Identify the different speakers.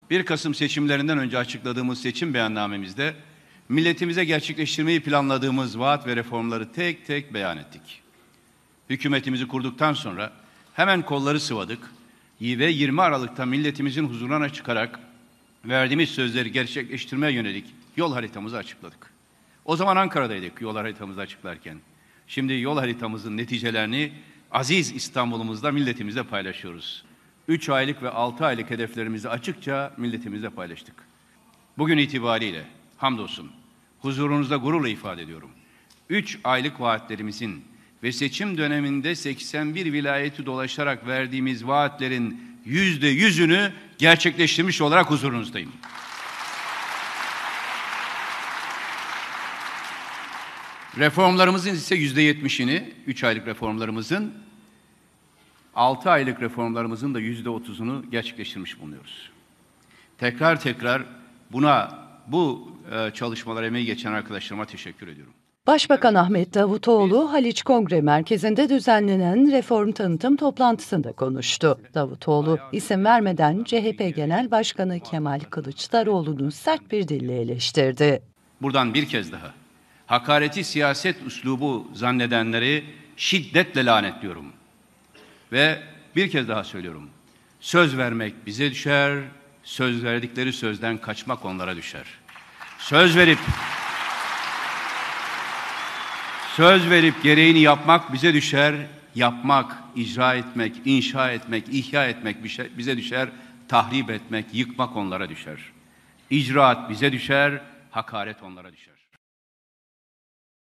Speaker 1: 1 Kasım seçimlerinden önce açıkladığımız seçim beyannamemizde milletimize gerçekleştirmeyi planladığımız vaat ve reformları tek tek beyan ettik. Hükümetimizi kurduktan sonra hemen kolları sıvadık ve 20 Aralık'ta milletimizin huzuruna çıkarak verdiğimiz sözleri gerçekleştirmeye yönelik yol haritamızı açıkladık. O zaman Ankara'daydık yol haritamızı açıklarken. Şimdi yol haritamızın neticelerini aziz İstanbul'umuzda milletimizle paylaşıyoruz. 3 aylık ve 6 aylık hedeflerimizi açıkça milletimizle paylaştık. Bugün itibariyle hamdolsun huzurunuzda gururla ifade ediyorum. 3 aylık vaatlerimizin ve seçim döneminde 81 vilayeti dolaşarak verdiğimiz vaatlerin %100'ünü gerçekleştirmiş olarak huzurunuzdayım. Reformlarımızın ise %70'ini, 3 aylık reformlarımızın, 6 aylık reformlarımızın da %30'unu gerçekleştirmiş bulunuyoruz. Tekrar bu çalışmalara emeği geçen arkadaşlarıma teşekkür ediyorum.
Speaker 2: Başbakan Ahmet Davutoğlu, Haliç Kongre Merkezi'nde düzenlenen reform tanıtım toplantısında konuştu. Davutoğlu, isim vermeden CHP Genel Başkanı Kemal Kılıçdaroğlu'nu sert bir dille eleştirdi.
Speaker 1: Buradan bir kez daha hakareti siyaset üslubu zannedenleri şiddetle lanetliyorum. Ve bir kez daha söylüyorum. Söz vermek bize düşer, söz verdikleri sözden kaçmak onlara düşer. Söz verip gereğini yapmak bize düşer. Yapmak, icra etmek, inşa etmek, ihya etmek bize düşer. Tahrip etmek, yıkmak onlara düşer. İcraat bize düşer, hakaret onlara düşer.